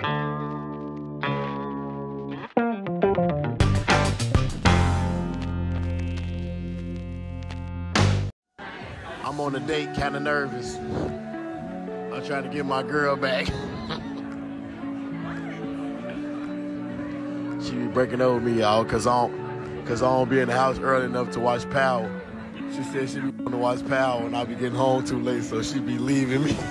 I'm on a date, kind of nervous. I'm trying to get my girl back. She be breaking over me, y'all, cause I don't be in the house early enough to watch Power. She said she be going to watch Power and I'll be getting home too late, so she be leaving me.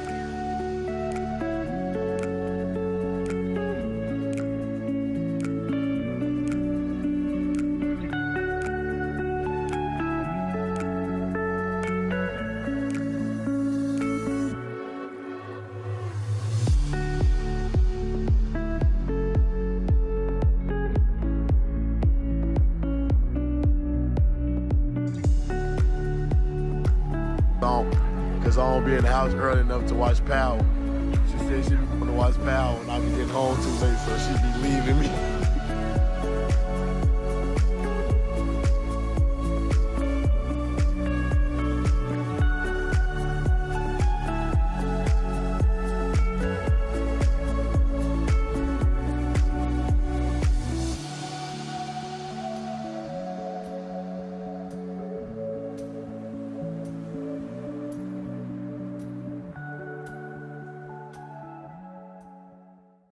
Cause I don't be in the house early enough to watch Power. She said she be going to watch Power and I'll be getting home too late, so she be leaving me.